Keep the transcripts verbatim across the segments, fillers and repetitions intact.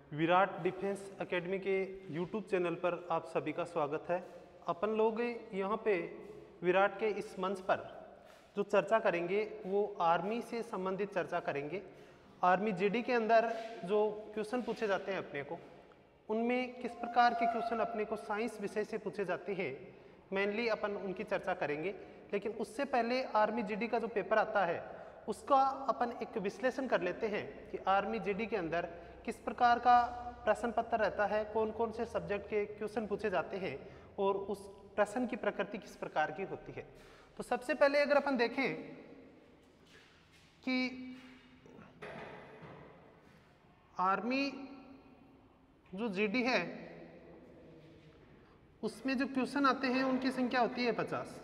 Virat defence academy के YouTube channel पर आप सभी का स्वागत है। अपन लोग यहाँ पे विराट के इस मंच पर जो चर्चा करेंगे वो आर्मी से संबंधित चर्चा करेंगे। आर्मी जीडी के अंदर जो क्वेश्चन पूछे जाते हैं अपने को, उनमें किस प्रकार के क्वेश्चन अपने को साइंस विषय से पूछे जाते हैं, मेनली अपन उनकी चर्चा करेंगे। लेकिन उससे पहले आर्मी जीडी का जो पेपर आता है उसका अपन एक विश्लेषण कर लेते हैं कि आर्मी जीडी के अंदर किस प्रकार का प्रश्न पत्र रहता है, कौन कौन से सब्जेक्ट के क्वेश्चन पूछे जाते हैं और उस प्रश्न की प्रकृति किस प्रकार की होती है। तो सबसे पहले अगर अपन देखें कि आर्मी जो जीडी है उसमें जो क्वेश्चन आते हैं उनकी संख्या होती है पचास।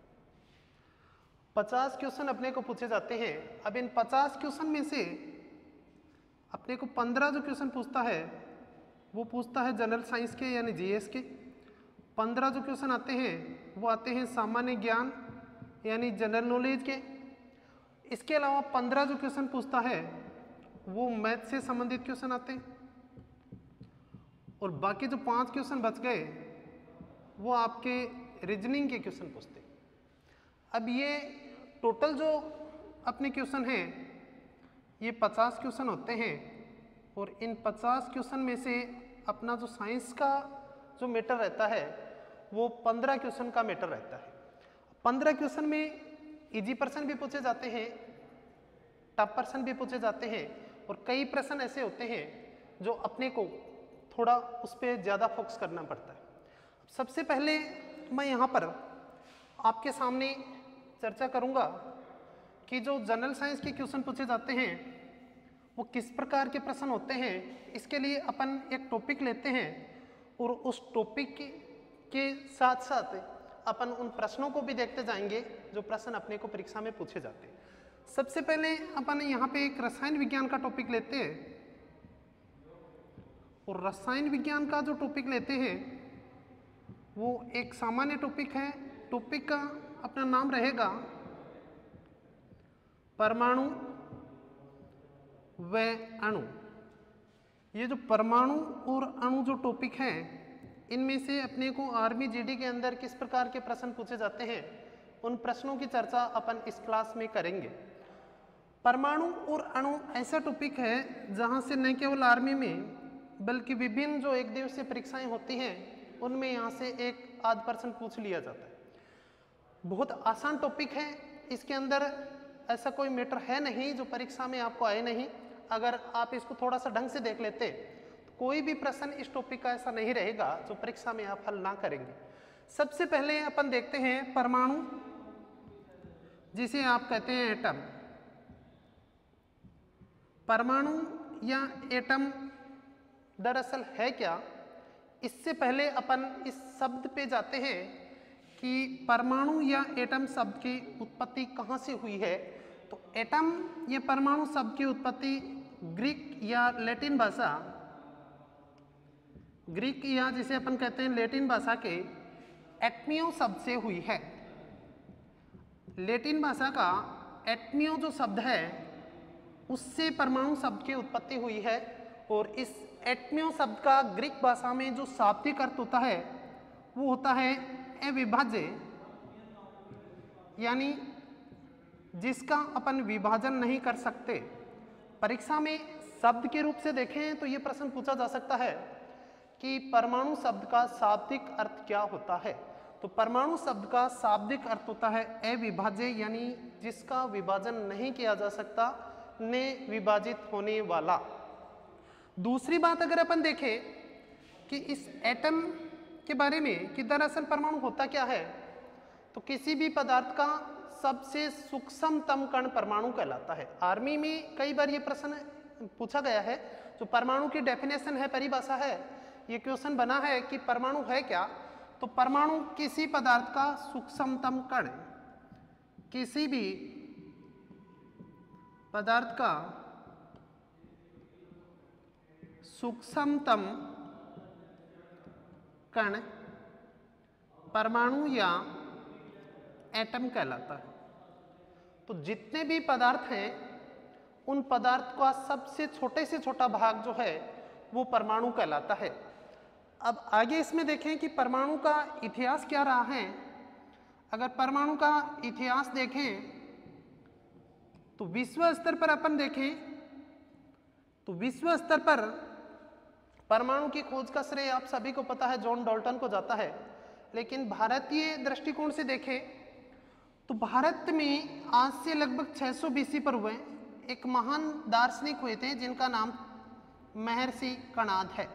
पचास क्वेश्चन अपने को पूछे जाते हैं। अब इन पचास क्वेश्चन में से अपने को पंद्रह जो क्वेश्चन पूछता है वो पूछता है जनरल साइंस के यानी जीएस के। पंद्रह जो क्वेश्चन आते हैं वो आते हैं सामान्य ज्ञान यानी जनरल नॉलेज के। इसके अलावा पंद्रह जो क्वेश्चन पूछता है वो मैथ से संबंधित क्वेश्चन आते हैं और बाकी जो पांच क्वेश्चन बच गए वो आपके रीजनिंग के क्वेश्चन पूछते हैं। अब ये टोटल जो अपने क्वेश्चन हैं ये पचास क्वेश्चन होते हैं और इन पचास क्वेश्चन में से अपना जो साइंस का जो मैटर रहता है वो पंद्रह क्वेश्चन का मैटर रहता है। पंद्रह क्वेश्चन में इजी प्रश्न भी पूछे जाते हैं, टफ प्रश्न भी पूछे जाते हैं और कई प्रश्न ऐसे होते हैं जो अपने को थोड़ा उस पर ज़्यादा फोकस करना पड़ता है। सबसे पहले मैं यहाँ पर आपके सामने चर्चा करूँगा कि जो जनरल साइंस के क्वेश्चन पूछे जाते हैं वो किस प्रकार के प्रश्न होते हैं। इसके लिए अपन एक टॉपिक लेते हैं और उस टॉपिक के, के साथ साथ अपन उन प्रश्नों को भी देखते जाएंगे जो प्रश्न अपने को परीक्षा में पूछे जाते हैं। सबसे पहले अपन यहाँ पे एक रसायन विज्ञान का टॉपिक लेते हैं और रसायन विज्ञान का जो टॉपिक लेते हैं वो एक सामान्य टॉपिक है। टॉपिक का अपना नाम रहेगा परमाणु व अणु। ये जो परमाणु और अणु जो टॉपिक हैं इनमें से अपने को आर्मी जीडी के अंदर किस प्रकार के प्रश्न पूछे जाते हैं उन प्रश्नों की चर्चा अपन इस क्लास में करेंगे। परमाणु और अणु ऐसा टॉपिक है जहां से न केवल आर्मी में बल्कि विभिन्न जो एक दिवसीय परीक्षाएं होती हैं उनमें यहाँ से एक आध प्रश्न पूछ लिया जाता है। बहुत आसान टॉपिक है, इसके अंदर ऐसा कोई मैटर है नहीं जो परीक्षा में आपको आए नहीं। अगर आप इसको थोड़ा सा ढंग से देख लेते तो कोई भी प्रश्न इस टॉपिक का ऐसा नहीं रहेगा जो परीक्षा में आप हल ना करेंगे। सबसे पहले अपन देखते हैं परमाणु, जिसे आप कहते हैं एटम। परमाणु या एटम दरअसल है क्या, इससे पहले अपन इस शब्द पे जाते हैं कि परमाणु या एटम शब्द की उत्पत्ति कहाँ से हुई है। तो एटम या परमाणु शब्द की उत्पत्ति ग्रीक या लैटिन भाषा, ग्रीक या जिसे अपन कहते हैं लैटिन भाषा के एटमियो शब्द से हुई है। लैटिन भाषा का एटमियो जो शब्द है उससे परमाणु शब्द की उत्पत्ति हुई है और इस एटमियो शब्द का ग्रीक भाषा में जो शाब्दिक अर्थ होता है वो होता है अविभाज्य, यानी जिसका अपन विभाजन नहीं कर सकते। परीक्षा में शब्द के रूप से देखें तो ये प्रश्न पूछा जा सकता है कि परमाणु शब्द का शाब्दिक अर्थ क्या होता है। तो परमाणु शब्द का शाब्दिक अर्थ होता है अविभाज्य, यानी जिसका विभाजन नहीं किया जा सकता, ने विभाजित होने वाला। दूसरी बात अगर अपन देखें कि इस एटम के बारे में कि दरअसल परमाणु होता क्या है, तो किसी भी पदार्थ का सबसे सूक्ष्मतम कण परमाणु कहलाता है। आर्मी में कई बार ये प्रश्न पूछा गया है, जो परमाणु की डेफिनेशन है, परिभाषा है, ये क्वेश्चन बना है कि परमाणु है क्या। तो परमाणु किसी पदार्थ का सूक्ष्मतम कण, किसी भी पदार्थ का सूक्ष्मतम कण परमाणु या एटम कहलाता है। तो जितने भी पदार्थ हैं उन पदार्थ का सबसे छोटे से छोटा भाग जो है वो परमाणु कहलाता है। अब आगे इसमें देखें कि परमाणु का इतिहास क्या रहा है। अगर परमाणु का इतिहास देखें तो विश्व स्तर पर अपन देखें तो विश्व स्तर पर परमाणु की खोज का श्रेय आप सभी को पता है जॉन डाल्टन को जाता है। लेकिन भारतीय दृष्टिकोण से देखें तो भारत में आज से लगभग छह सौ बीसी पर हुए एक महान दार्शनिक हुए थे जिनका नाम महर्षि कणाद है।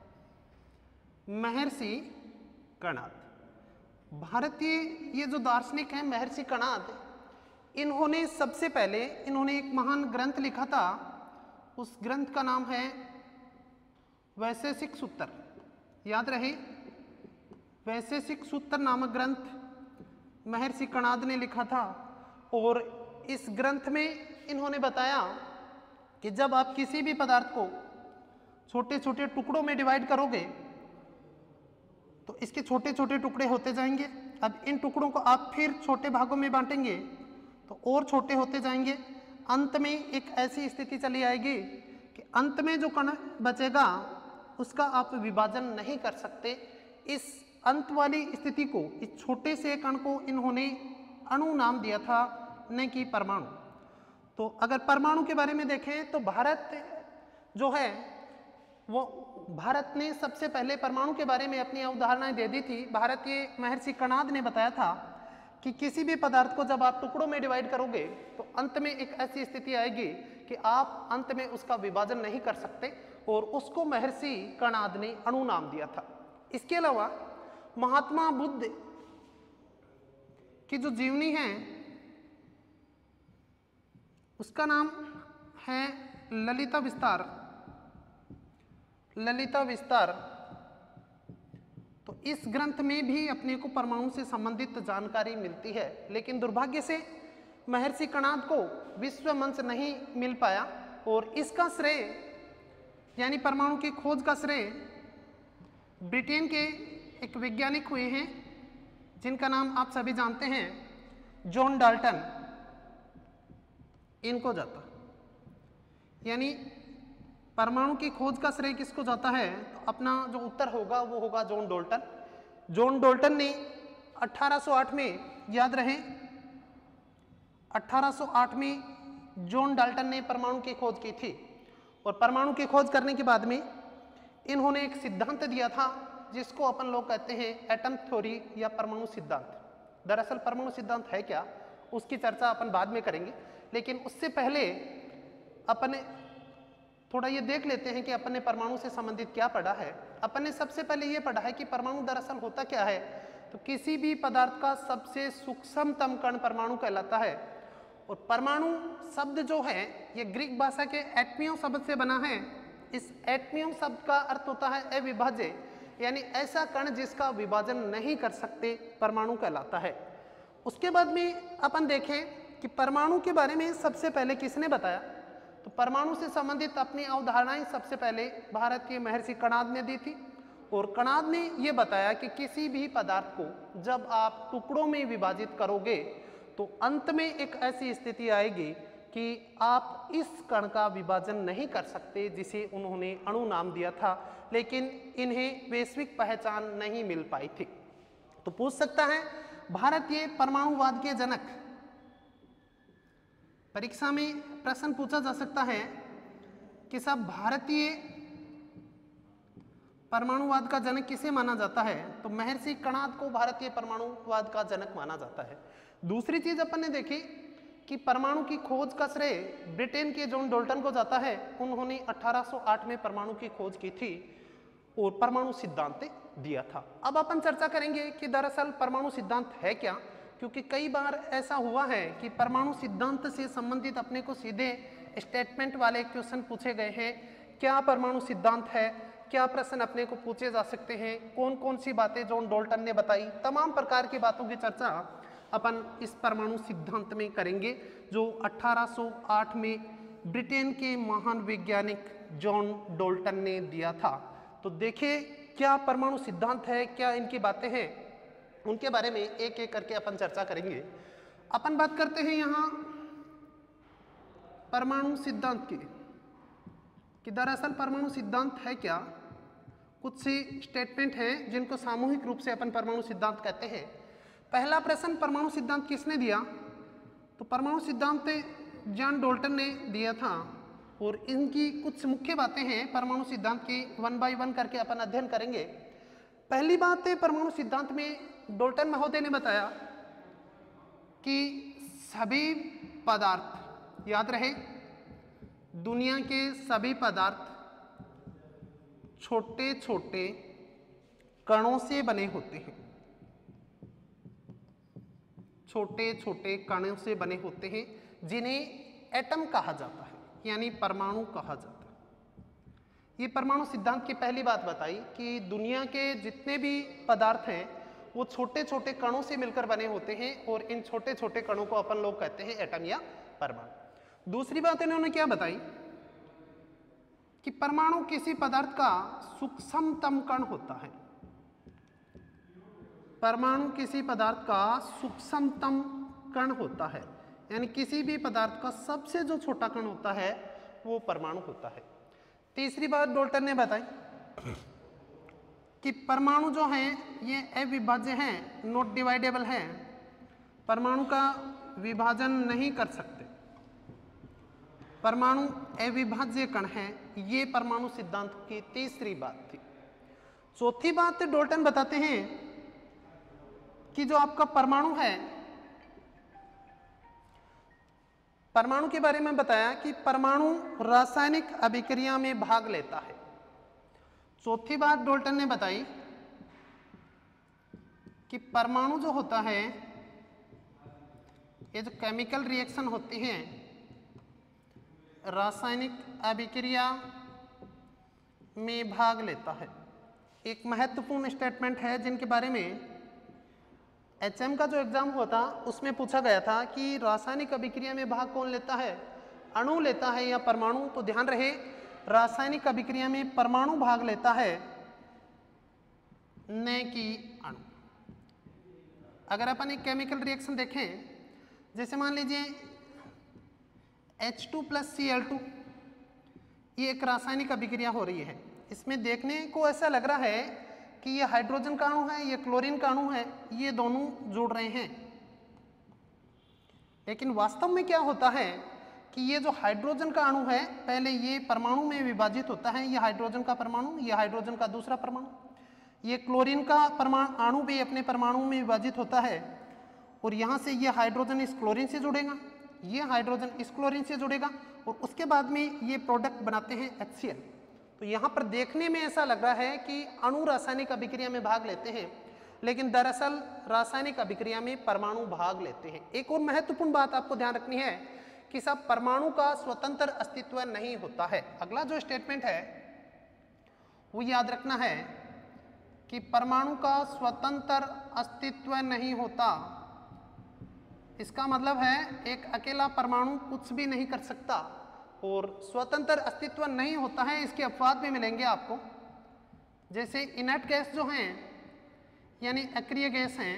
महर्षि कणाद भारतीय ये जो दार्शनिक हैं महर्षि कणाद, इन्होंने सबसे पहले इन्होंने एक महान ग्रंथ लिखा था। उस ग्रंथ का नाम है वैशेषिक सूत्र। याद रहे, वैशेषिक सूत्र नामक ग्रंथ महर्षि कणाद ने लिखा था। और इस ग्रंथ में इन्होंने बताया कि जब आप किसी भी पदार्थ को छोटे छोटे टुकड़ों में डिवाइड करोगे तो इसके छोटे छोटे टुकड़े होते जाएंगे। अब इन टुकड़ों को आप फिर छोटे भागों में बांटेंगे तो और छोटे होते जाएंगे। अंत में एक ऐसी स्थिति चली आएगी कि अंत में जो कण बचेगा उसका आप विभाजन नहीं कर सकते। इस अंत वाली स्थिति को, इस छोटे से कण को इन्होंने अणु नाम दिया था, न कि परमाणु। तो अगर परमाणु के बारे में देखें तो भारत जो है वो भारत ने सबसे पहले परमाणु के बारे में अपनी अवधारणाएं दे दी थी। भारतीय महर्षि कणाद ने बताया था कि किसी भी पदार्थ को जब आप टुकड़ों में डिवाइड करोगे तो अंत में एक ऐसी स्थिति आएगी कि आप अंत में उसका विभाजन नहीं कर सकते, और उसको महर्षि कणाद ने अणु नाम दिया था। इसके अलावा महात्मा बुद्ध की जो जीवनी है उसका नाम है ललिता विस्तार। ललिता विस्तार तो इस ग्रंथ में भी अपने को परमाणु से संबंधित जानकारी मिलती है। लेकिन दुर्भाग्य से महर्षि कणाद को विश्व मंच नहीं मिल पाया, और इसका श्रेय यानी परमाणु की खोज का श्रेय ब्रिटेन के एक वैज्ञानिक हुए हैं जिनका नाम आप सभी जानते हैं, जॉन डाल्टन, इनको जाता। यानी परमाणु की खोज का श्रेय किसको जाता है? तो अपना जो उत्तर होगा वो होगा जॉन डाल्टन। जॉन डाल्टन ने अठारह सौ आठ में, याद रहे अठारह सौ आठ में जॉन डाल्टन ने परमाणु की खोज की थी। और परमाणु की खोज करने के बाद में इन्होंने एक सिद्धांत दिया था जिसको अपन लोग कहते हैं एटम थ्योरी या परमाणु सिद्धांत। दरअसल परमाणु सिद्धांत है क्या उसकी चर्चा अपन बाद में करेंगे, लेकिन उससे पहले अपन थोड़ा ये देख लेते हैं कि अपन ने परमाणु से संबंधित क्या पढ़ा है। अपन ने सबसे पहले ये पढ़ा है कि परमाणु दरअसल होता क्या है। तो किसी भी पदार्थ का सबसे सूक्ष्मतम कण परमाणु कहलाता है। और परमाणु शब्द जो है ये ग्रीक भाषा के एटमियो शब्द से बना है। इस एटमियो शब्द का अर्थ होता है अविभाज्य, यानी ऐसा कण जिसका विभाजन नहीं कर सकते, परमाणु कहलाता है। उसके बाद में अपन देखें कि परमाणु के बारे में सबसे पहले किसने बताया। तो परमाणु से संबंधित अपनी अवधारणाएं सबसे पहले भारत के महर्षि कणाद ने दी थी। और कणाद ने यह बताया कि किसी भी पदार्थ को जब आप टुकड़ों में विभाजित करोगे तो अंत में एक ऐसी स्थिति आएगी कि आप इस कण का विभाजन नहीं कर सकते, जिसे उन्होंने अणु नाम दिया था, लेकिन इन्हें वैश्विक पहचान नहीं मिल पाई थी। तो पूछ सकता है भारतीय परमाणुवाद के जनक, परीक्षा में प्रश्न पूछा जा सकता है कि सब भारतीय परमाणुवाद का जनक किसे माना जाता है। तो महर्षि कणाद को भारतीय परमाणुवाद का जनक माना जाता है। दूसरी चीज अपन ने देखी कि परमाणु की खोज का श्रेय ब्रिटेन के जॉन डाल्टन को जाता है। उन्होंने अठारह सौ आठ में परमाणु की खोज की थी और परमाणु सिद्धांत दिया था। अब अपन चर्चा करेंगे कि दरअसल परमाणु सिद्धांत है क्या, क्योंकि कई बार ऐसा हुआ है कि परमाणु सिद्धांत से संबंधित अपने को सीधे स्टेटमेंट वाले क्वेश्चन पूछे गए हैं। क्या परमाणु सिद्धांत है, क्या प्रश्न अपने को पूछे जा सकते हैं, कौन कौन सी बातें जॉन डाल्टन ने बताई, तमाम प्रकार की बातों की चर्चा अपन इस परमाणु सिद्धांत में करेंगे जो अठारह सौ आठ में ब्रिटेन के महान वैज्ञानिक जॉन डाल्टन ने दिया था। तो देखिए क्या परमाणु सिद्धांत है, क्या इनकी बातें हैं, उनके बारे में एक एक करके अपन चर्चा करेंगे। अपन बात करते हैं यहाँ परमाणु सिद्धांत की। कि दरअसल परमाणु सिद्धांत है क्या। कुछ सी स्टेटमेंट हैं जिनको सामूहिक रूप से अपन परमाणु सिद्धांत कहते हैं। पहला प्रश्न परमाणु सिद्धांत किसने दिया, तो परमाणु सिद्धांत जॉन डाल्टन ने दिया था। और इनकी कुछ मुख्य बातें हैं परमाणु सिद्धांत की, वन बाय वन करके अपन अध्ययन करेंगे। पहली बात है, परमाणु सिद्धांत में डाल्टन महोदय ने बताया कि सभी पदार्थ, याद रहे, दुनिया के सभी पदार्थ छोटे छोटे कणों से बने होते हैं, छोटे छोटे कणों से बने होते हैं जिन्हें एटम कहा जाता है, यानी परमाणु कहा जाता है। ये परमाणु सिद्धांत की पहली बात बताई कि दुनिया के जितने भी पदार्थ हैं वो छोटे छोटे कणों से मिलकर बने होते हैं और इन छोटे छोटे कणों को अपन लोग कहते हैं एटम या परमाणु। दूसरी बात इन्होंने क्या बताई कि परमाणु किसी पदार्थ का सूक्ष्मतम कण होता है। परमाणु किसी पदार्थ का सूक्ष्मतम कण होता है, यानी किसी भी पदार्थ का सबसे जो छोटा कण होता है वो परमाणु होता है। तीसरी बात डाल्टन ने बताई कि परमाणु जो हैं ये अविभाज्य हैं, नॉट डिवाइडेबल हैं, परमाणु का विभाजन नहीं कर सकते, परमाणु अविभाज्य कण हैं। ये परमाणु सिद्धांत की तीसरी बात थी। चौथी बात डाल्टन बताते हैं कि जो आपका परमाणु है, परमाणु के बारे में बताया कि परमाणु रासायनिक अभिक्रिया में भाग लेता है। चौथी बात डाल्टन ने बताई कि परमाणु जो होता है, ये जो केमिकल रिएक्शन होती हैं, रासायनिक अभिक्रिया में भाग लेता है। एक महत्वपूर्ण स्टेटमेंट है जिनके बारे में एचएम का जो एग्जाम हुआ था उसमें पूछा गया था कि रासायनिक अभिक्रिया में भाग कौन लेता है, अणु लेता है या परमाणु। तो ध्यान रहे, रासायनिक अभिक्रिया में परमाणु भाग लेता है, न कि अणु। अगर अपन एक केमिकल रिएक्शन देखें, जैसे मान लीजिए H two plus C L two, ये एक रासायनिक अभिक्रिया हो रही है। इसमें देखने को ऐसा लग रहा है कि ये हाइड्रोजन का अणु है, ये क्लोरीन का अणु है, ये दोनों जुड़ रहे हैं। लेकिन वास्तव में क्या होता है कि ये जो हाइड्रोजन का अणु है, पहले ये परमाणु में विभाजित होता है, ये हाइड्रोजन का परमाणु, ये हाइड्रोजन का दूसरा परमाणु, ये क्लोरीन का परमाणु अणु भी अपने परमाणु में विभाजित होता है, और यहाँ से ये हाइड्रोजन इस क्लोरीन से जुड़ेगा, ये हाइड्रोजन इस क्लोरीन से जुड़ेगा, और उसके बाद में ये प्रोडक्ट बनाते हैं एच सी एल। तो यहाँ पर देखने में ऐसा लग रहा है कि अणु रासायनिक अभिक्रिया में भाग लेते हैं, लेकिन दरअसल रासायनिक अभिक्रिया में परमाणु भाग लेते हैं। एक और महत्वपूर्ण बात आपको ध्यान रखनी है कि सब परमाणु का स्वतंत्र अस्तित्व नहीं होता है। अगला जो स्टेटमेंट है वो याद रखना है कि परमाणु का स्वतंत्र अस्तित्व नहीं होता। इसका मतलब है एक अकेला परमाणु कुछ भी नहीं कर सकता, और स्वतंत्र अस्तित्व नहीं होता है इसके अपवाद भी मिलेंगे आपको। जैसे इनर्ट गैस जो हैं, यानी अक्रिय गैस हैं,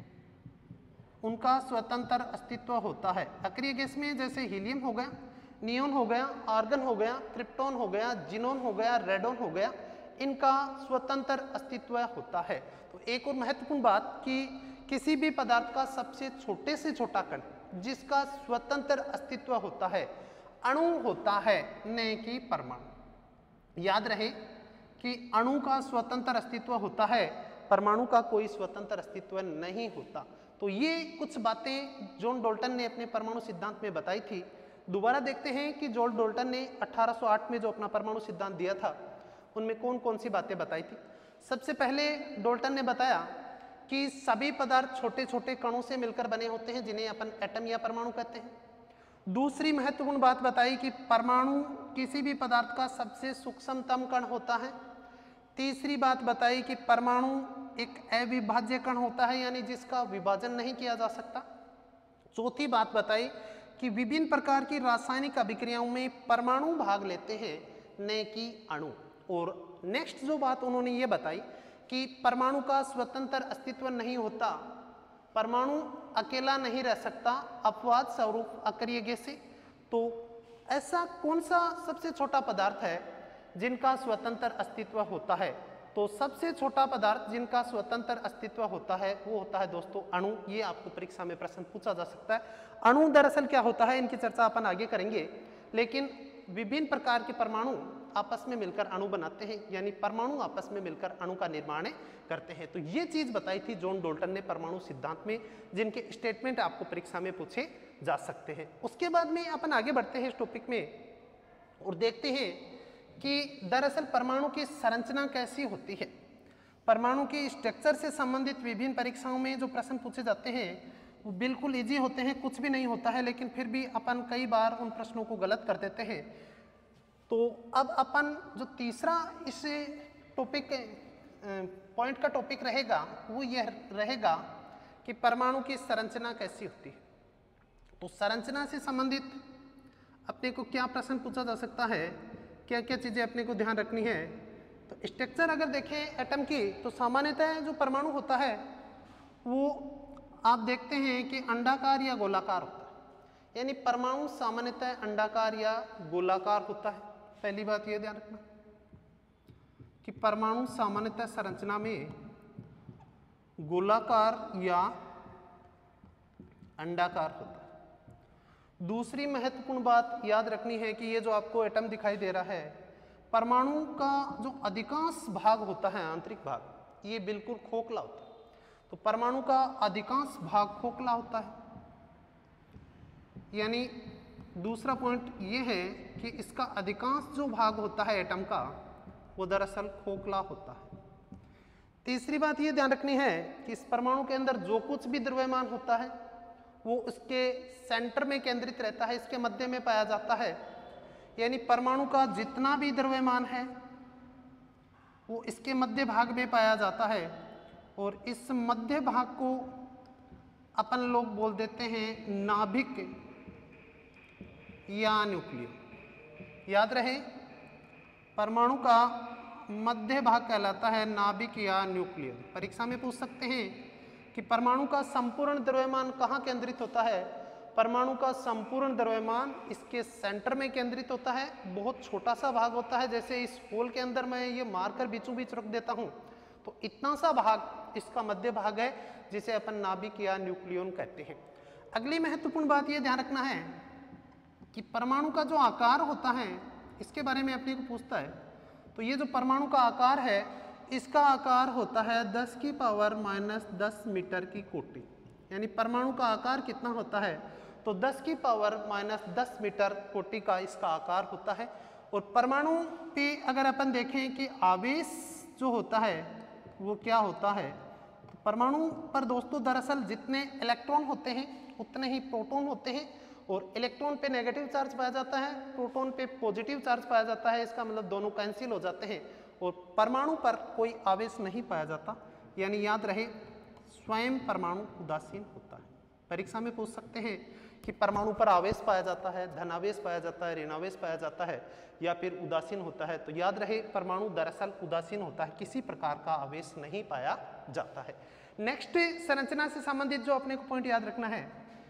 उनका स्वतंत्र अस्तित्व होता है। अक्रिय गैस में जैसे हीलियम हो गया, नियोन हो गया, आर्गन हो गया, क्रिप्टॉन हो गया, जिनोन हो गया, रेडोन हो गया, इनका स्वतंत्र अस्तित्व होता है। तो एक और महत्वपूर्ण बात कि किसी भी पदार्थ का सबसे छोटे से छोटा कण जिसका स्वतंत्र अस्तित्व होता है अणु होता है, न कि परमाणु। याद रहे कि अणु का स्वतंत्र अस्तित्व होता है, परमाणु का कोई स्वतंत्र अस्तित्व नहीं होता। तो ये कुछ बातें जॉन डाल्टन ने अपने परमाणु सिद्धांत में बताई थी। दोबारा देखते हैं कि जॉन डाल्टन ने अठारह सौ आठ में जो अपना परमाणु सिद्धांत दिया था उनमें कौन कौन सी बातें बताई थी। सबसे पहले डाल्टन ने बताया कि सभी पदार्थ छोटे छोटे कणों से मिलकर बने होते हैं जिन्हें अपन एटम या परमाणु कहते हैं। दूसरी महत्वपूर्ण बात बताई कि परमाणु किसी भी पदार्थ का सबसे सूक्ष्मतम कण होता है। तीसरी बात बताई कि परमाणु एक अविभाज्य कण होता है, यानी जिसका विभाजन नहीं किया जा सकता। चौथी बात बताई कि विभिन्न प्रकार की रासायनिक अभिक्रियाओं में परमाणु भाग लेते हैं, न कि अणु। और नेक्स्ट जो बात उन्होंने ये बताई कि परमाणु का स्वतंत्र अस्तित्व नहीं होता, परमाणु अकेला नहीं रह सकता अपवाद स्वरूप अक्रिय गैस से। तो ऐसा कौन सा सबसे छोटा पदार्थ है जिनका स्वतंत्र अस्तित्व होता है? तो सबसे छोटा पदार्थ जिनका स्वतंत्र अस्तित्व होता है वो होता है दोस्तों अणु। ये आपको परीक्षा में प्रश्न पूछा जा सकता है। अणु दरअसल क्या होता है इनकी चर्चा अपन आगे करेंगे, लेकिन विभिन्न प्रकार के परमाणु आपस में मिलकर अणु बनाते हैं, यानी परमाणु आपस में मिलकर अणु का निर्माण करते हैं। तो ये चीज बताई थी जॉन डाल्टन ने परमाणु सिद्धांत में, जिनके स्टेटमेंट आपको परीक्षा में पूछे जा सकते हैं। उसके बाद में अपन आगे बढ़ते हैं इस टॉपिक में और देखते हैं कि दरअसल परमाणु की संरचना कैसी होती है। परमाणु के स्ट्रक्चर से संबंधित विभिन्न परीक्षाओं में जो प्रश्न पूछे जाते हैं वो बिल्कुल इजी होते हैं, कुछ भी नहीं होता है, लेकिन फिर भी अपन कई बार उन प्रश्नों को गलत कर देते हैं। तो अब अपन जो तीसरा इस टॉपिक पॉइंट का टॉपिक रहेगा वो यह रहेगा कि परमाणु की संरचना कैसी होती है। तो संरचना से संबंधित अपने को क्या प्रश्न पूछा जा सकता है, क्या क्या चीज़ें अपने को ध्यान रखनी है। तो स्ट्रक्चर अगर देखें एटम की तो सामान्यतः जो परमाणु होता है वो आप देखते हैं कि अंडाकार या गोलाकार होता है, यानी परमाणु सामान्यतः अंडाकार या गोलाकार होता है। पहली बात ये ध्यान रखना कि परमाणु सामान्यतः संरचना में गोलाकार या अंडाकार होता है। दूसरी महत्वपूर्ण बात याद रखनी है कि ये जो आपको एटम दिखाई दे रहा है, परमाणु का जो अधिकांश भाग होता है आंतरिक भाग, ये बिल्कुल खोखला होता है। तो परमाणु का अधिकांश भाग खोखला होता है, यानी दूसरा पॉइंट ये है कि इसका अधिकांश जो भाग होता है एटम का वो दरअसल खोखला होता है। तीसरी बात ये ध्यान रखनी है कि इस परमाणु के अंदर जो कुछ भी द्रव्यमान होता है वो उसके सेंटर में केंद्रित रहता है, इसके मध्य में पाया जाता है। यानी परमाणु का जितना भी द्रव्यमान है वो इसके मध्य भाग में पाया जाता है, और इस मध्य भाग को अपन लोग बोल देते हैं नाभिक या न्यूक्लियस। याद रहे परमाणु का मध्य भाग कहलाता है नाभिक या न्यूक्लियस। परीक्षा में पूछ सकते हैं कि परमाणु का संपूर्ण द्रव्यमान कहाँ केंद्रित होता है। परमाणु का संपूर्ण द्रव्यमान इसके सेंटर में केंद्रित होता है, बहुत छोटा सा भाग होता है। जैसे इस होल के अंदर मैं ये मारकर बीचों बीच रख देता हूँ तो इतना सा भाग इसका मध्य भाग है, जिसे अपन नाभिक या न्यूक्लियन कहते हैं। अगली महत्वपूर्ण बात ये ध्यान रखना है कि परमाणु का जो आकार होता है इसके बारे में अपने को पूछता है। तो ये जो परमाणु का आकार है इसका आकार होता है दस की पावर माइनस दस मीटर की कोटि। यानी परमाणु का आकार कितना होता है, तो दस की पावर माइनस दस मीटर कोटि का इसका आकार होता है। और परमाणु पे अगर अपन देखें कि आवेश जो होता है वो क्या होता है, तो परमाणु पर दोस्तों दरअसल जितने इलेक्ट्रॉन होते हैं उतने ही प्रोटॉन होते हैं, और इलेक्ट्रॉन पे नेगेटिव चार्ज पाया जाता है, प्रोटॉन पे पॉजिटिव चार्ज पाया जाता है। इसका मतलब दोनों कैंसिल हो जाते हैं, और परमाणु पर कोई आवेश नहीं पाया जाता। यानी याद रहे स्वयं परमाणु उदासीन होता है। परीक्षा में पूछ सकते हैं कि परमाणु पर आवेश पाया जाता है, धनावेश पाया जाता है, ऋणावेश पाया जाता है, या फिर उदासीन होता है। तो याद रहे परमाणु दरअसल उदासीन होता है, किसी प्रकार का आवेश नहीं पाया जाता है। नेक्स्ट संरचना से संबंधित जो अपने को पॉइंट याद रखना है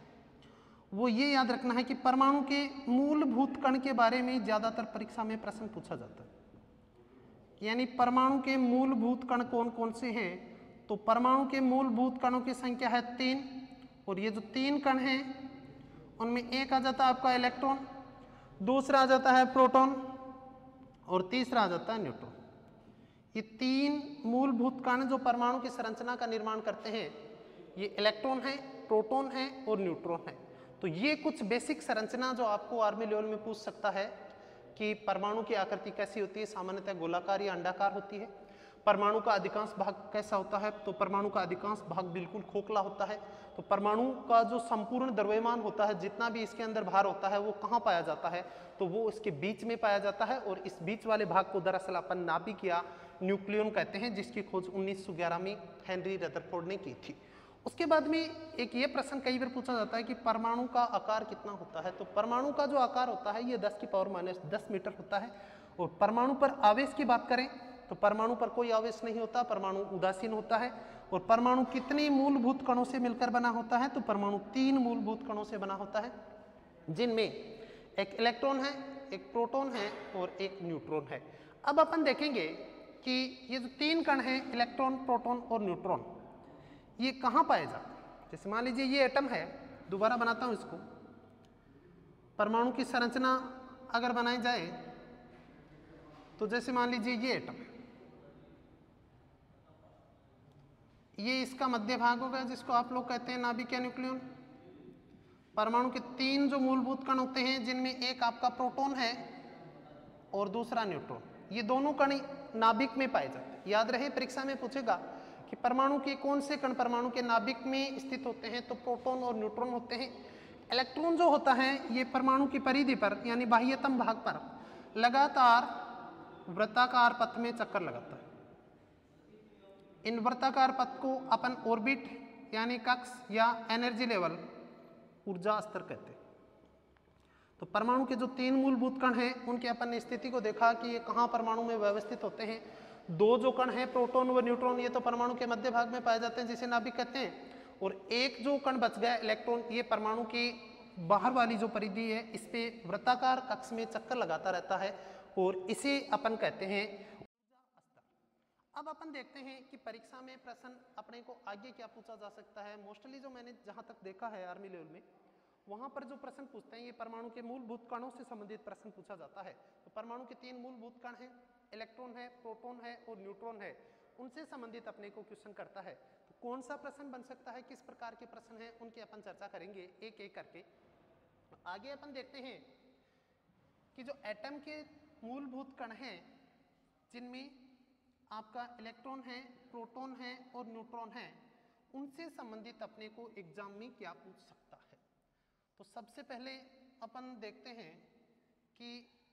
वो ये याद रखना है कि परमाणु के मूलभूत कण के बारे में ज्यादातर परीक्षा में प्रश्न पूछा जाता है। यानी परमाणु के मूलभूत कण कौन कौन से हैं, तो परमाणु के मूलभूत कणों की संख्या है तीन, और ये जो तीन कण हैं उनमें एक आ जाता है आपका इलेक्ट्रॉन, दूसरा आ जाता है प्रोटॉन, और तीसरा आ जाता है न्यूट्रॉन। ये तीन मूलभूत कण जो परमाणु की संरचना का निर्माण करते हैं ये इलेक्ट्रॉन है, प्रोटॉन है और न्यूट्रॉन है। तो ये कुछ बेसिक संरचना जो आपको आर्मी लेवल में पूछ सकता है कि परमाणु की आकृति कैसी होती है। सामान्यतः गोलाकार या अंडाकार होती है। परमाणु का अधिकांश भाग कैसा होता है, तो परमाणु का अधिकांश भाग बिल्कुल खोखला होता है। तो परमाणु का जो संपूर्ण द्रव्यमान होता है, जितना भी इसके अंदर भार होता है वो कहाँ पाया जाता है, तो वो इसके बीच में पाया जाता है, और इस बीच वाले भाग को दरअसल अपन नाभिक या न्यूक्लियन कहते हैं, जिसकी खोज उन्नीस सौ ग्यारह में हेनरी रदरफोर्ड ने की थी। उसके बाद में एक ये प्रश्न कई बार पूछा जाता है कि परमाणु का आकार कितना होता है। तो परमाणु का जो आकार होता है ये दस की पावर माइनस दस मीटर होता है। और परमाणु पर आवेश की बात करें तो परमाणु पर कोई आवेश नहीं होता, परमाणु उदासीन होता है। और परमाणु कितने मूलभूत कणों से मिलकर बना होता है, तो परमाणु तीन मूलभूत कणों से बना होता है, जिनमें एक इलेक्ट्रॉन है, एक प्रोटॉन है और एक न्यूट्रॉन है। अब अपन देखेंगे कि ये जो तीन कण हैं इलेक्ट्रॉन, प्रोटॉन और न्यूट्रॉन, ये कहाँ पाए जाते हैं। जैसे मान लीजिए ये एटम है, दोबारा बनाता हूँ इसको। परमाणु की संरचना अगर बनाई जाए तो जैसे मान लीजिए ये एटम है, ये इसका मध्य भाग होगा जिसको आप लोग कहते हैं नाभिक या न्यूक्लियन। परमाणु के तीन जो मूलभूत कण होते हैं जिनमें एक आपका प्रोटॉन है और दूसरा न्यूट्रॉन, ये दोनों कण नाभिक में पाए जाते हैं। याद रहे परीक्षा में पूछेगा कि परमाणु के कौन से कण परमाणु के नाभिक में स्थित होते हैं, तो प्रोटॉन और न्यूट्रॉन होते हैं। इलेक्ट्रॉन जो होता है ये परमाणु की परिधि पर यानी बाह्यतम भाग पर लगातार वृत्ताकार पथ में चक्कर लगाता है। इन वृत्ताकार पथ को अपन ऑर्बिट यानी कक्ष या एनर्जी लेवल, ऊर्जा स्तर कहते हैं। तो परमाणु के जो तीन मूलभूत कण हैं उनके अपन ने स्थिति को देखा कि ये कहाँ परमाणु में व्यवस्थित होते हैं। दो जो कण हैं प्रोटॉन व न्यूट्रॉन, ये तो परमाणु के मध्य भाग में पाए जाते हैं जिसे नाभिक कहते हैं। और एक जो कण बच गया इलेक्ट्रॉन, ये परमाणु की बाहर वाली जो परिधि है इस पे वृत्ताकार कक्ष में चक्कर लगाता रहता है और इसे अपन कहते हैं ऊर्जा स्तर। अब अपन देखते हैं कि परीक्षा में प्रश्न अपने को आगे क्या पूछा जा सकता है। मोस्टली जो मैंने जहां तक देखा है आर्मी लेवल में, वहां पर जो प्रश्न पूछते हैं ये परमाणु के मूलभूत कणों से संबंधित प्रश्न पूछा जाता है। तो परमाणु के तीन मूलभूत कण हैं, इलेक्ट्रॉन है, प्रोटॉन है और न्यूट्रॉन है, उनसे संबंधित अपने को क्वेश्चन करता है। तो कौन सा प्रश्न बन सकता है, किस प्रकार के प्रश्न हैं, उनकी अपन चर्चा करेंगे एक एक करके। आगे अपन देखते हैं कि जो एटम के मूलभूत कण हैं जिनमें आपका इलेक्ट्रॉन है, प्रोटॉन है और न्यूट्रॉन है, उनसे संबंधित अपने को एग्जाम में क्या पूछ सकता है। तो सबसे पहले अपन देखते हैं कि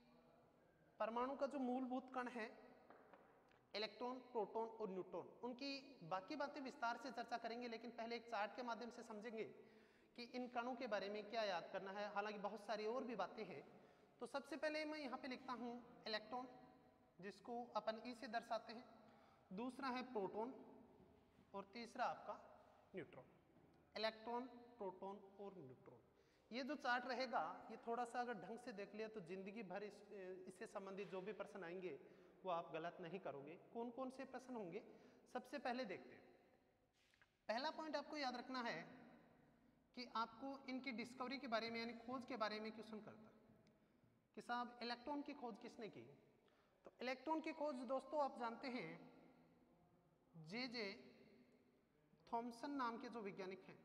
परमाणु का जो मूलभूत कण है इलेक्ट्रॉन, प्रोटॉन और न्यूट्रॉन, उनकी बाकी बातें विस्तार से चर्चा करेंगे, लेकिन पहले एक चार्ट के माध्यम से समझेंगे कि इन कणों के बारे में क्या याद करना है। हालांकि बहुत सारी और भी बातें हैं। तो सबसे पहले मैं यहाँ पे लिखता हूँ इलेक्ट्रॉन, जिसको अपन ई से दर्शाते हैं, दूसरा है प्रोटॉन और तीसरा आपका न्यूट्रॉन। इलेक्ट्रॉन, प्रोटॉन और न्यूट्रॉन, ये जो चार्ट रहेगा ये थोड़ा सा अगर ढंग से देख लिया तो जिंदगी भर इस, इससे संबंधित जो भी प्रश्न आएंगे वो आप गलत नहीं करोगे। कौन कौन से प्रश्न होंगे सबसे पहले देखते हैं। पहला पॉइंट आपको याद रखना है कि आपको इनकी डिस्कवरी के बारे में यानी खोज के बारे में क्वेश्चन करता है कि साहब इलेक्ट्रॉन की खोज किसने की। तो इलेक्ट्रॉन की खोज दोस्तों आप जानते हैं जे जे थॉमसन नाम के जो वैज्ञानिक हैं,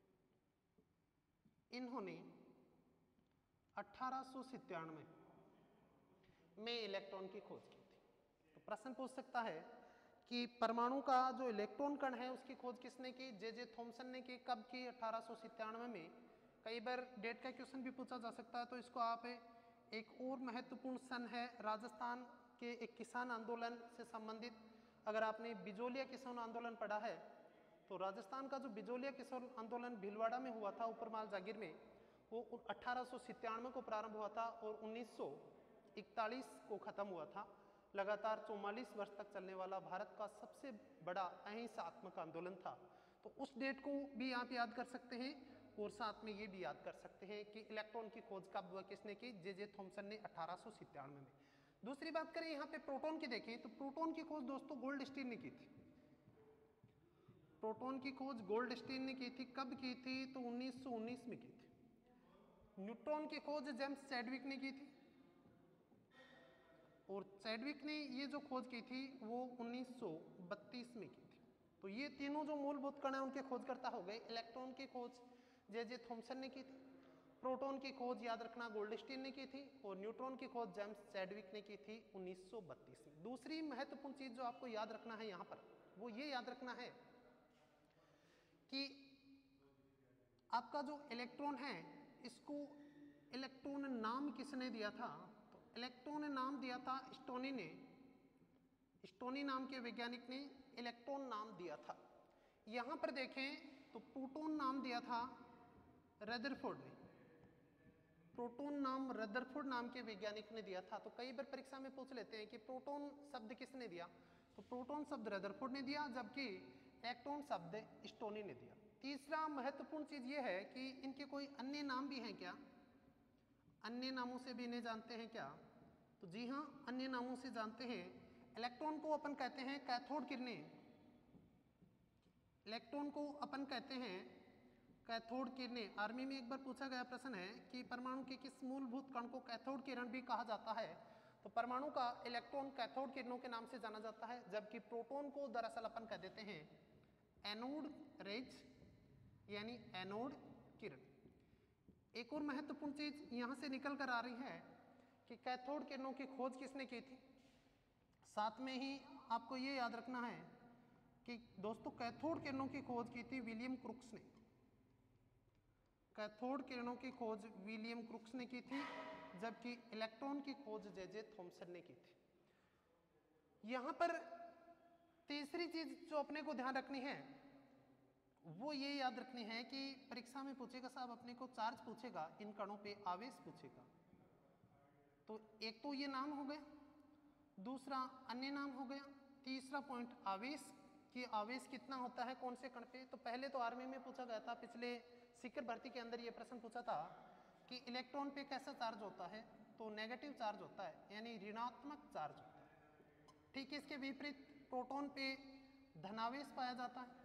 इन्होंने अठारह सौ सत्तानवे में इलेक्ट्रॉन की खोज की थी। तो प्रश्न पूछ सकता है कि परमाणु का जो इलेक्ट्रॉन कण है उसकी खोज किसने की। जे जे थॉमसन ने की। कब की? अठारह सौ सत्तानवे में। कई बार डेट का क्वेश्चन भी पूछा जा सकता है, तो इसको आप एक और महत्वपूर्ण सन है राजस्थान के एक किसान आंदोलन से संबंधित। अगर आपने बिजोलिया किसान आंदोलन पढ़ा है तो राजस्थान का जो बिजोलिया किसान आंदोलन भीलवाड़ा में हुआ था, ऊपरमाल जागीर में, वो अठारह सौ सत्तानवे को प्रारंभ हुआ था और उन्नीस सौ इकतालीस को खत्म हुआ था। लगातार चौवालीस वर्ष तक चलने वाला भारत का सबसे बड़ा अहिंसात्मक आंदोलन था। तो उस डेट को भी आप याद कर सकते हैं और साथ में ये भी याद कर सकते हैं कि इलेक्ट्रॉन की खोज कब हुआ, किसने की? जे जे थॉमसन ने अठारह सौ सत्तानवे में। दूसरी बात करें यहाँ पे प्रोटॉन की देखें तो प्रोटॉन की खोज दोस्तों गोल्डस्टीन ने की थी। प्रोटॉन की खोज गोल्डस्टीन ने की थी। कब की थी? तो उन्नीस सौ उन्नीस में की थी। न्यूट्रॉन की खोज जेम्स चैडविक ने की थी और चैडविक ने ये जो खोज की थी वो उन्नीस सौ बत्तीस में की थी। तो ये तीनों जो मूलभूत कण हैं उनके खोजकर्ता हो गए। इलेक्ट्रॉन की खोज जे जे थॉमसन ने की थी, प्रोटॉन की खोज याद रखना गोल्डस्टीन ने की थी और न्यूट्रॉन की खोज जेम्स चैडविक ने की थी उन्नीस सौ बत्तीस में। दूसरी महत्वपूर्ण चीज जो आपको याद रखना है यहाँ पर वो ये याद रखना है कि आपका जो इलेक्ट्रॉन है इसको इलेक्ट्रॉन नाम किसने दिया था? तो इलेक्ट्रॉन नाम दिया था स्टोनी ने। स्टोनी नाम के वैज्ञानिक ने इलेक्ट्रॉन नाम दिया था। यहां पर देखें तो प्रोटॉन नाम दिया था रदरफोर्ड ने। प्रोटॉन नाम रदरफोर्ड नाम के वैज्ञानिक ने दिया था। तो कई बार परीक्षा में पूछ लेते हैं कि प्रोटॉन शब्द किसने दिया, तो प्रोटॉन शब्द रदरफोर्ड ने दिया, जबकि इलेक्ट्रॉन शब्द स्टोनी ने दिया। तीसरा महत्वपूर्ण चीज यह है कि इनके कोई अन्य नाम भी हैं क्या? अन्य नामों से भी इन्हें जानते हैं क्या? तो जी हाँ, अन्य नामों से जानते हैं। इलेक्ट्रॉन को अपन कहते हैं कैथोड किरणें। इलेक्ट्रॉन को अपन कहते हैं कैथोड किरणें। आर्मी में एक बार पूछा गया प्रश्न है कि परमाणु के किस मूलभूत कण को कैथोड किरण भी कहा जाता है? तो परमाणु का इलेक्ट्रॉन कैथोड किरणों के नाम से जाना जाता है, जबकि प्रोटॉन को दरअसल अपन कह देते हैं एनोड रेज यानी एनोड किरण। एक और महत्वपूर्ण चीज यहां से निकल कर आ रही है कि कैथोड किरणों की खोज किसने की थी। साथ में ही आपको ये याद रखना है कि दोस्तों कैथोड किरणों की खोज की थी विलियम क्रुक्स ने। कैथोड किरणों की खोज विलियम क्रुक्स ने की थी, जबकि इलेक्ट्रॉन की खोज जे जे थॉमसन ने की थी। यहां पर तीसरी चीज जो अपने को ध्यान रखनी है वो ये याद रखनी है कि परीक्षा में पूछेगा साहब अपने को चार्ज पूछेगा, इन कणों पे आवेश पूछेगा। तो एक तो ये नाम हो गया, दूसरा अन्य नाम हो गया, तीसरा पॉइंट आवेश कि आवेश कितना होता है कौन से कण पे। तो पहले तो आर्मी में पूछा गया था, पिछले सीकर भर्ती के अंदर ये प्रश्न पूछा था कि इलेक्ट्रॉन पे कैसा चार्ज होता है, तो नेगेटिव चार्ज होता है यानी ऋणात्मक चार्ज होता है। ठीक इसके विपरीत प्रोटॉन पे धनावेश पाया जाता है,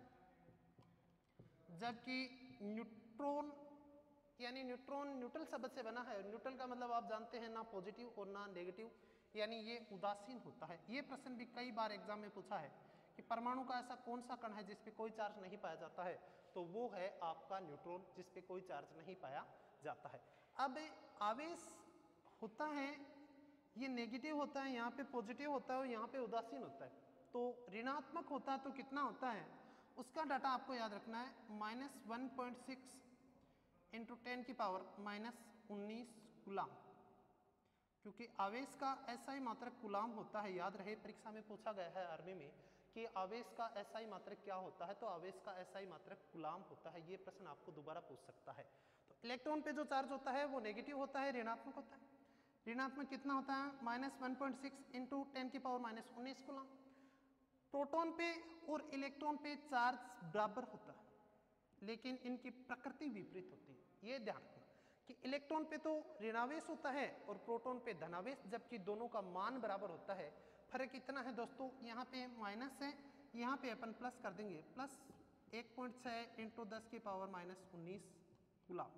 जबकि न्यूट्रॉन यानी न्यूट्रॉन न्यूट्रल शब्द से बना है। न्यूट्रल का मतलब आप जानते हैं ना पॉजिटिव और ना नेगेटिव, यानी ये उदासीन होता है। ये प्रश्न भी कई बार एग्जाम में पूछा है कि परमाणु का ऐसा कौन सा कण है जिस पे कोई चार्ज नहीं पाया जाता है, तो वो है आपका न्यूट्रॉन जिस पे कोई चार्ज नहीं पाया जाता है। अब आवेश होता है ये नेगेटिव होता है, यहाँ पे पॉजिटिव होता है और यहाँ पे उदासीन होता है। तो ऋणात्मक होता है तो कितना होता है उसका डाटा आपको याद रखना है, minus one point six into ten की पावर माइनस उन्नीस कूलाम, क्योंकि आवेश का एसआई मात्रक कूलाम होता है। याद रहे परीक्षा में पूछा गया है आर्मी में कि आवेश का एसआई मात्रक क्या होता है, तो आवेश का एसआई मात्रक कूलाम होता है। ये प्रश्न आपको दोबारा पूछ सकता है। तो इलेक्ट्रॉन पे जो चार्ज होता है वो नेगेटिव होता है, ऋणात्मक होता है। ऋणात्मक कितना होता है, minus one point six into ten की पावर माइनस उन्नीस कूलाम। प्रोटॉन पे और इलेक्ट्रॉन पे चार्ज बराबर होता है, लेकिन इनकी प्रकृति विपरीत होती है। ये ध्यान रखना कि इलेक्ट्रॉन पे तो ऋणावेश होता है और प्रोटॉन पे धनावेश, जबकि दोनों का मान बराबर होता है। फर्क इतना है दोस्तों, यहाँ पे माइनस है, यहाँ पे अपन प्लस कर देंगे, प्लस एक पॉइंट छः इंटू दस की पावर माइनस उन्नीस कूलाम।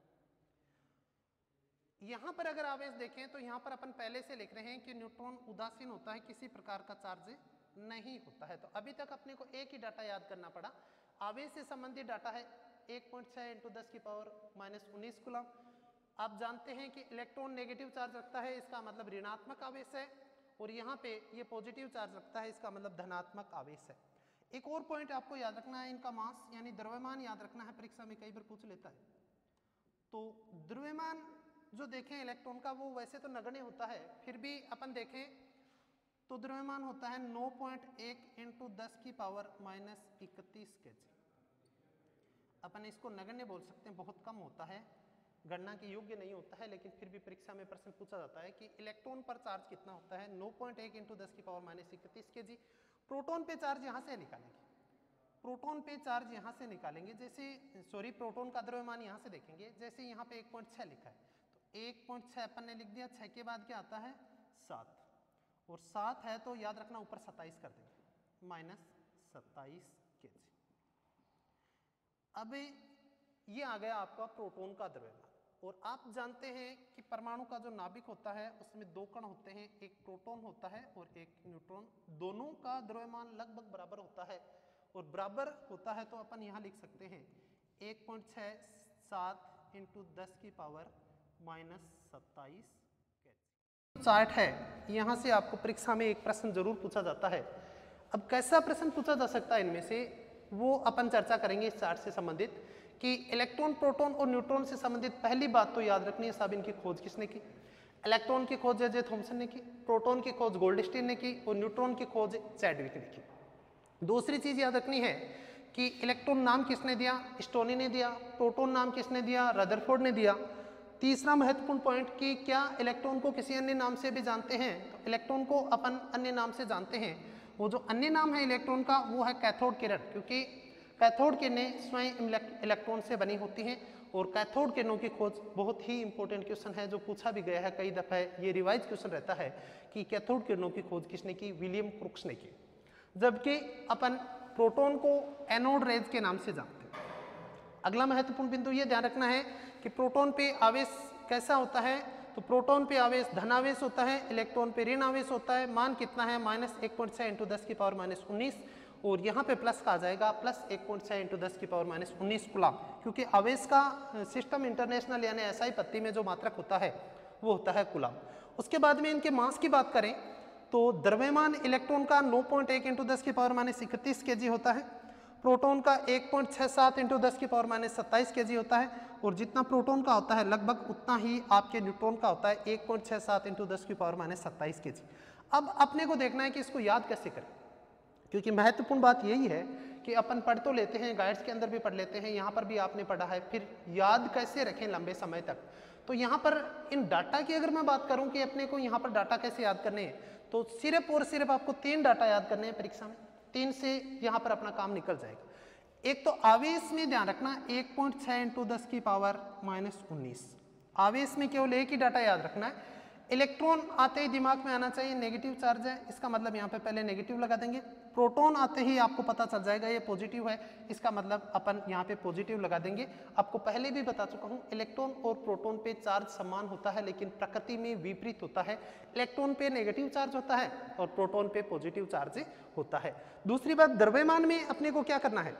यहाँ पर अगर आवेश देखें तो यहाँ पर अपन पहले से लिख रहे हैं कि न्यूट्रॉन उदासीन होता है, किसी प्रकार का चार्ज नहीं होता है। तो अभी तक अपने को एक ही डाटा याद करना पड़ा, आवेश से संबंधित डाटा है एक पॉइंट छः इंटू दस की पावर माइनस उन्नीस कूलाम। आप जानते हैं कि इलेक्ट्रॉन नेगेटिव चार्ज रखता है, इसका मतलब ऋणात्मक आवेश है, और यहाँ पे ये पॉजिटिव चार्ज रखता है, इसका मतलब धनात्मक आवेश है। एक और पॉइंट आपको याद रखना है, इनका मास यानी द्रव्यमान याद रखना है, परीक्षा में कई बार पूछ लेता है। तो द्रव्यमान जो देखें इलेक्ट्रॉन का वो वैसे तो नगण्य होता है, फिर भी अपन देखें तो द्रव्यमान होता है नौ पॉइंट एक इंटू दस की पावर माइनस इकतीस के जी। अपन इसको नगण्य बोल सकते हैं, बहुत कम होता है, गणना के योग्य नहीं होता है, लेकिन फिर भी परीक्षा में प्रश्न पूछा जाता है कि इलेक्ट्रॉन पर चार्ज कितना होता है, नौ पॉइंट एक इंटू दस की पावर माइनस इकतीस के जी। प्रोटॉन पे चार्ज यहाँ से निकालेंगे, प्रोटॉन पे चार्ज यहाँ से निकालेंगे, जैसे सॉरी प्रोटॉन का द्रव्यमान यहाँ से देखेंगे, जैसे यहाँ पे एक पॉइंट छः लिखा है, तो एक पॉइंट छः अपन ने लिख दिया, छः के बाद क्या आता है सात, और सात है तो याद रखना ऊपर सत्ताईस कर देंगे, माइनस सत्ताईस के जी। अब ये आ गया आपका प्रोटॉन का द्रव्यमान। और आप जानते हैं कि परमाणु का जो नाभिक होता है उसमें दो कण होते हैं, एक प्रोटॉन होता है और एक न्यूट्रॉन। दोनों का द्रव्यमान लगभग बराबर होता है, और बराबर होता है तो अपन यहाँ लिख सकते हैं एक पॉइंट छः सात इंटू दस की पावर माइनस सत्ताईस के जी। चार्ट है, यहाँ से आपको परीक्षा में एक प्रश्न जरूर पूछा जाता है। अब कैसा प्रश्न पूछा जा सकता है इनमें से, वो अपन चर्चा करेंगे इस चार्ट से संबंधित, कि इलेक्ट्रॉन प्रोटॉन और न्यूट्रॉन से संबंधित पहली बात तो याद रखनी है साहब, इनकी खोज किसने की। इलेक्ट्रॉन की खोज जे जे थॉमसन ने की, प्रोटॉन की खोज गोल्डस्टीन ने की, और न्यूट्रॉन की खोज चैडविक ने की। दूसरी चीज याद रखनी है कि इलेक्ट्रॉन नाम किसने दिया, स्टोनी ने दिया, प्रोटॉन नाम किसने दिया, रदरफोर्ड ने दिया। तीसरा महत्वपूर्ण पॉइंट कि क्या इलेक्ट्रॉन को किसी अन्य नाम से भी जानते हैं, तो इलेक्ट्रॉन को अपन अन्य नाम से जानते हैं। वो जो अन्य नाम है इलेक्ट्रॉन का वो है कैथोड किरण, क्योंकि कैथोड किरणें स्वयं इलेक्ट्रॉन से बनी होती हैं और कैथोड किरणों की खोज बहुत ही इंपॉर्टेंट क्वेश्चन है जो पूछा भी गया है कई दफा, ये रिवाइज क्वेश्चन रहता है कि कैथोड किरणों की खोज किसने की, विलियम क्रुक्स ने की। जबकि अपन प्रोटॉन को एनोड रेज के नाम से जानते हैं। अगला महत्वपूर्ण बिंदु ये ध्यान रखना है कि प्रोटॉन पे आवेश कैसा होता है, तो प्रोटॉन पे आवेश धनावेश होता है, इलेक्ट्रॉन पे ऋण आवेश होता है। मान कितना है, माइनस एक पॉइंट छः इंटू दस की पावर माइनस उन्नीस, और यहाँ पे प्लस का आ जाएगा प्लस एक पॉइंट छः इंटू दस की पावर माइनस उन्नीस कूलम, क्योंकि आवेश का सिस्टम इंटरनेशनल यानी एसआई पत्ती में जो मात्रक होता है वो होता है कूलम। उसके बाद में इनके मास की बात करें तो द्रव्यमान इलेक्ट्रॉन का नौ पॉइंट एक इंटू दस की पावर माइनस इकतीस के जी होता है, प्रोटॉन का एक पॉइंट छः सात इंटू दस की पावर माइनस सत्ताईस के जी होता है, और जितना प्रोटॉन का होता है लगभग उतना ही आपके न्यूट्रॉन का होता है, एक पॉइंट छः सात इंटू दस की पावर माइनस सत्ताईस के जी। अब अपने को देखना है कि इसको याद कैसे करें, क्योंकि महत्वपूर्ण बात यही है कि अपन पढ़ तो लेते हैं, गाइड्स के अंदर भी पढ़ लेते हैं, यहाँ पर भी आपने पढ़ा है, फिर याद कैसे रखें लंबे समय तक। तो यहाँ पर इन डाटा की अगर मैं बात करूँ कि अपने को यहाँ पर डाटा कैसे याद करने हैं, तो सिर्फ और सिर्फ आपको तीन डाटा याद करने हैं परीक्षा में, तीन से यहाँ पर अपना काम निकल जाएगा। एक तो आवेश में ध्यान रखना एक पॉइंट छः इंटू दस की पावर माइनस उन्नीस, आवेश में केवल एक ही डाटा याद रखना है। इलेक्ट्रॉन आते ही दिमाग में आना चाहिए नेगेटिव चार्ज है, इसका मतलब यहाँ पे पहले नेगेटिव लगा देंगे। प्रोटॉन आते ही आपको पता चल जाएगा ये पॉजिटिव है, इसका मतलब अपन यहाँ पे पॉजिटिव लगा देंगे। आपको पहले भी बता चुका हूँ इलेक्ट्रॉन और प्रोटॉन पे चार्ज समान होता है, लेकिन प्रकृति में विपरीत होता है। इलेक्ट्रॉन पे नेगेटिव चार्ज होता है और प्रोटॉन पे पॉजिटिव चार्ज होता है। दूसरी बात, द्रव्यमान में अपने को क्या करना है,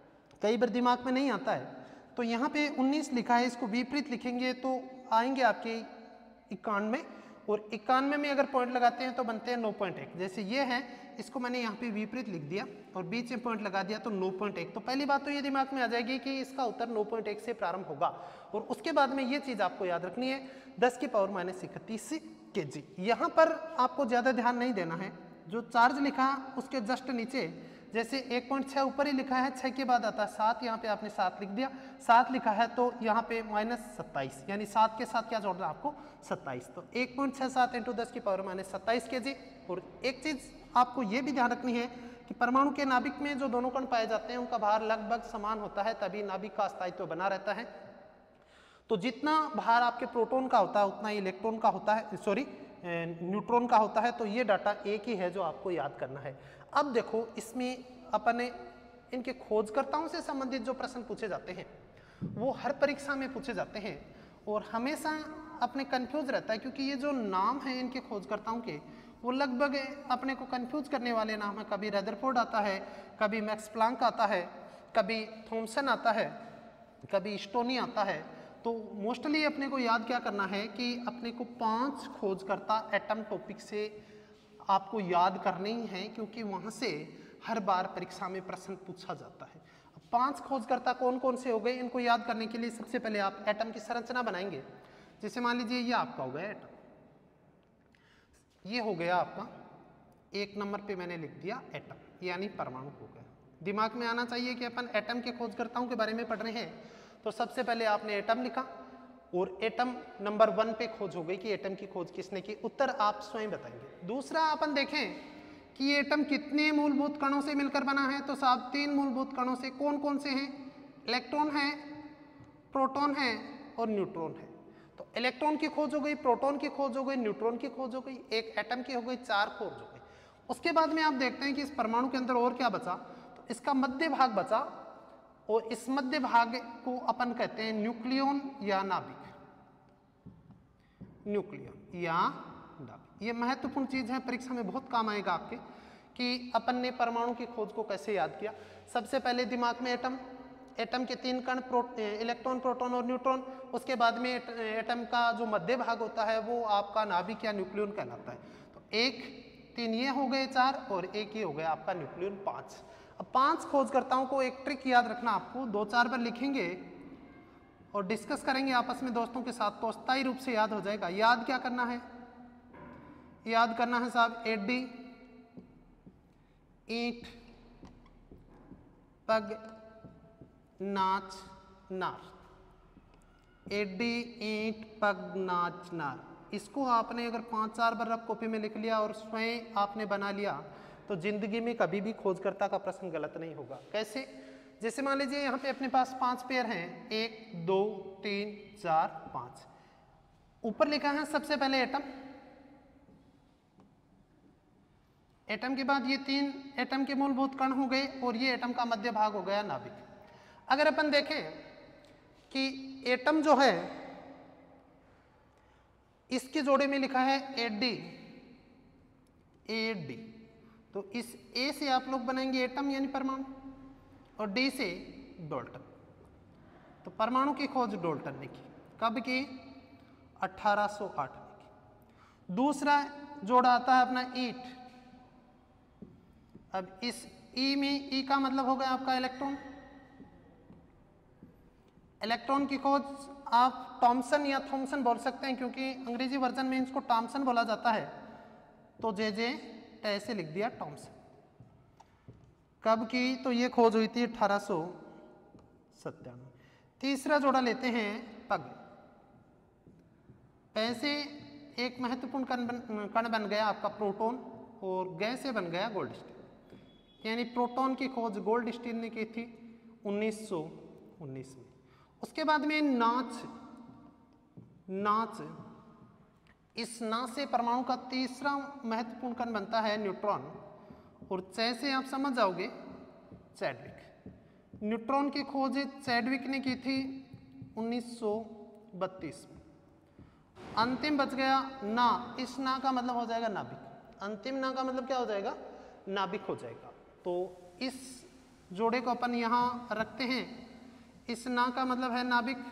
कई बार दिमाग में नहीं आता है, तो यहाँ पे उन्नीस लिखा है, इसको विपरीत लिखेंगे तो आएंगे आपके इक्यानवे, और इक्यानवे में अगर पॉइंट लगाते हैं तो बनते हैं नौ पॉइंट एक। जैसे ये है, इसको मैंने यहाँ पे विपरीत लिख दिया और बीच में पॉइंट लगा दिया तो नौ पॉइंट एक। तो पहली बात तो ये दिमाग में आ जाएगी कि इसका उत्तर नौ पॉइंट एक से प्रारंभ होगा, और उसके बाद में ये चीज़ आपको याद रखनी है दस की पावर माइनस इकतीस के जी। यहाँ पर आपको ज़्यादा ध्यान नहीं देना है, जो चार्ज लिखा उसके जस्ट नीचे जैसे एक पॉइंट छः ऊपर ही लिखा है, छः के बाद आता है सात, यहाँ पे आपने सात लिख दिया, सात लिखा है तो यहाँ पे माइनस सत्ताईस, यानी सात के साथ क्या जोड़ना है आपको, सत्ताईस। तो एक पॉइंट छः सात इंटू दस की पावर माइनस सत्ताईस के जी। और एक चीज़ आपको ये भी ध्यान रखनी है कि परमाणु के नाभिक में जो दोनों कण पाए जाते हैं उनका भार लगभग समान होता है, तभी नाभिक का स्थायित्व बना रहता है। तो जितना भार आपके प्रोटॉन का होता है उतना ही इलेक्ट्रॉन का होता है, सॉरी न्यूट्रॉन का होता है। तो ये डाटा एक ही है जो आपको याद करना है। अब देखो इसमें अपने इनके खोजकर्ताओं से संबंधित जो प्रश्न पूछे जाते हैं वो हर परीक्षा में पूछे जाते हैं, और हमेशा अपने कंफ्यूज रहता है, क्योंकि ये जो नाम है इनके खोजकर्ताओं के वो लगभग अपने को कंफ्यूज करने वाले नाम है। कभी रदरफोर्ड आता है, कभी मैक्स प्लांक आता है, कभी थॉमसन आता है, कभी स्टोनी आता है। तो मोस्टली अपने को याद क्या करना है कि अपने को पांच खोजकर्ता एटम टॉपिक से आपको याद करने ही हैं, क्योंकि वहाँ से हर बार परीक्षा में प्रश्न पूछा जाता है। अब पांच खोजकर्ता कौन कौन से हो गए, इनको याद करने के लिए सबसे पहले आप एटम की संरचना बनाएंगे। जैसे मान लीजिए ये आपका हो गया एटम, ये हो गया आपका एक नंबर पे मैंने लिख दिया एटम, यानी परमाणु हो गया। दिमाग में आना चाहिए कि अपन एटम के खोजकर्ताओं के बारे में पढ़ रहे हैं, तो सबसे पहले आपने एटम लिखा और एटम नंबर वन पे खोज हो गई कि एटम की खोज किसने की, उत्तर आप स्वयं बताएंगे। दूसरा अपन देखें कि ये एटम कितने मूलभूत कणों से मिलकर बना है, तो साहब तीन मूलभूत कणों से। कौन कौन से हैं, इलेक्ट्रॉन है, प्रोटॉन है और न्यूट्रॉन है। तो इलेक्ट्रॉन की खोज हो गई, प्रोटॉन की खोज हो गई, न्यूट्रॉन की खोज हो गई, एक एटम की हो गई, चार खोज हो गई। उसके बाद में आप देखते हैं कि इस परमाणु के अंदर और क्या बचा, तो इसका मध्य भाग बचा, और इस मध्य भाग को अपन कहते हैं न्यूक्लियन या नाभिक, न्यूक्लियन या नाभिक। ये महत्वपूर्ण चीज है, परीक्षा में बहुत काम आएगा आपके, कि अपन ने परमाणु की खोज को कैसे याद किया। सबसे पहले दिमाग में एटम, एटम के तीन कण प्रो, इलेक्ट्रॉन, प्रोटॉन और न्यूट्रॉन। उसके बाद में एटम का जो मध्य भाग होता है वो आपका नाभिक या न्यूक्लियन कहलाता है। तो एक तीन ये हो गए चार, और एक ये हो गया आपका न्यूक्लियन पाँच। अब पांच खोजकर्ताओं को एक ट्रिक याद रखना, आपको दो चार बार लिखेंगे और डिस्कस करेंगे आपस में दोस्तों के साथ, तो अस्थायी रूप से याद हो जाएगा। याद क्या करना है, याद करना है साहब एडी, ईंट, पग, नाच, नार। एडी, ईंट, पग, नाच, नार। इसको आपने अगर पांच चार बार रफ कॉपी में लिख लिया और स्वयं आपने बना लिया तो जिंदगी में कभी भी खोजकर्ता का प्रश्न गलत नहीं होगा। कैसे, जैसे मान लीजिए यहाँ पे अपने पास पांच पेयर हैं, एक दो तीन चार पांच। ऊपर लिखा है सबसे पहले एटम, एटम के बाद ये तीन एटम के मूलभूत कण हो गए और ये एटम का मध्य भाग हो गया नाभिक। अगर अपन देखें कि एटम जो है इसके जोड़े में लिखा है एडी, एडी, तो इस ए से आप लोग बनाएंगे एटम यानी परमाणु और डी से डाल्टन। तो परमाणु की खोज डाल्टन ने की, कब की? अठारह सौ आठ में की। दूसरा जोड़ा आता है अपना ईट। अब इस ई में ई का मतलब हो गया आपका इलेक्ट्रॉन। इलेक्ट्रॉन की खोज आप थॉमसन या थॉमसन बोल सकते हैं क्योंकि अंग्रेजी वर्जन में इसको थॉमसन बोला जाता है, तो जे जे ऐसे लिख दिया थॉमसन। कब की? तो ये खोज हुई थी अठारह सौ सत्तानवे। तीसरा जोड़ा लेते हैं पग। पैसे एक महत्वपूर्ण कण बन कण बन गया आपका प्रोटॉन और गैस से बन गया गोल्डस्टीन। यानी प्रोटॉन की खोज गोल्डस्टीन ने की थी उन्नीस सौ उन्नीस में। उसके बाद में नाच, नाच इस नाच से परमाणु का तीसरा महत्वपूर्ण कण बनता है न्यूट्रॉन और च से आप समझ जाओगे चैडविक। न्यूट्रॉन की खोज चैडविक ने की थी उन्नीस सौ बत्तीस में। अंतिम बच गया ना, इस ना का मतलब हो जाएगा नाभिक। अंतिम ना का मतलब क्या हो जाएगा? नाभिक हो जाएगा। तो इस जोड़े को अपन यहाँ रखते हैं। इस ना का मतलब है नाभिक,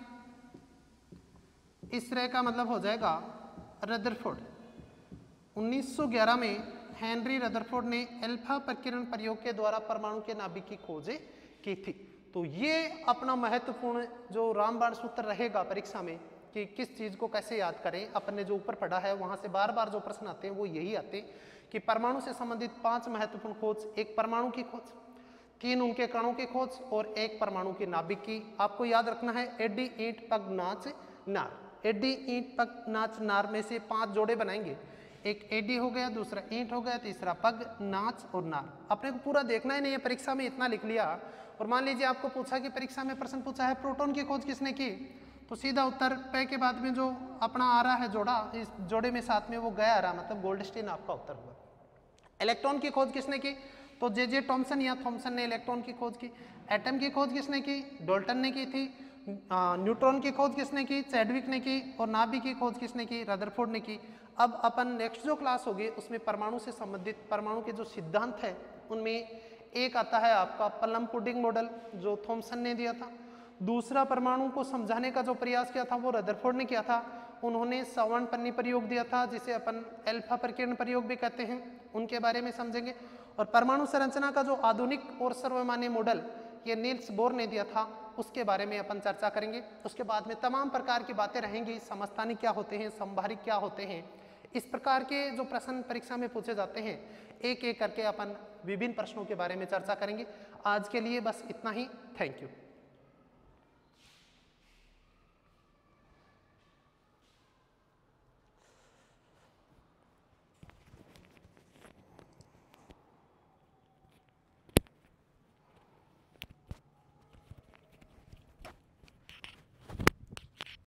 इस रे का मतलब हो जाएगा रदरफोर्ड। उन्नीस सौ ग्यारह में हेनरी रदरफोर्ड ने अल्फा प्रकीर्णन प्रयोग के द्वारा परमाणु के नाभिक की खोज की थी। तो ये अपना महत्वपूर्ण जो रामबाण सूत्र रहेगा परीक्षा में कि किस चीज को कैसे याद करें। अपन ने जो ऊपर पढ़ा है वहां से बार बार जो प्रश्न आते हैं वो यही आते हैं कि परमाणु से संबंधित पांच महत्वपूर्ण खोज, एक परमाणु की खोज, तीन उनके कणों की खोज और एक परमाणु के नाभिक की। आपको याद रखना है एडी, ईंट, पग, नाच, नार। एडी, ईंट, पग, नाच, नार में से पांच जोड़े बनाएंगे। एक एडी हो गया, दूसरा ईंट हो गया, तीसरा पग, नाच और नार। अपने को पूरा देखना ही नहीं है, परीक्षा में इतना लिख लिया। और मान लीजिए आपको पूछा कि परीक्षा में प्रश्न पूछा है प्रोटॉन की खोज किसने की, तो सीधा उत्तर पे के बाद में जो अपना आ रहा है जोड़ा, इस जोड़े में साथ में वो गया आ रहा, मतलब गोल्डस्टीन आपका उत्तर हुआ। इलेक्ट्रॉन की खोज किसने की, तो जे जे थॉमसन या थॉमसन ने इलेक्ट्रॉन की खोज की। एटम की खोज किसने की, डाल्टन ने की थी। न्यूट्रॉन की खोज किसने की, चैडविक ने की। और नाभिक की खोज किसने की, रदरफोर्ड ने की। अब अपन नेक्स्ट जो क्लास होगी उसमें परमाणु से संबंधित परमाणु के जो सिद्धांत है उनमें एक आता है आपका प्लम पुडिंग मॉडल जो थॉमसन ने दिया था। दूसरा परमाणु को समझाने का जो प्रयास किया था वो रदरफोर्ड ने किया था। उन्होंने सवर्ण पन्नी प्रयोग दिया था जिसे अपन अल्फा प्रकीर्णन प्रयोग भी कहते हैं, उनके बारे में समझेंगे। और परमाणु संरचना का जो आधुनिक और सर्वमान्य मॉडल ये नील्स बोर ने दिया था उसके बारे में अपन चर्चा करेंगे। उसके बाद में तमाम प्रकार की बातें रहेंगी, समस्थानिक क्या होते हैं, संभारिक क्या होते हैं, इस प्रकार के जो प्रश्न परीक्षा में पूछे जाते हैं एक एक करके अपन विभिन्न प्रश्नों के बारे में चर्चा करेंगे। आज के लिए बस इतना ही। Thank you.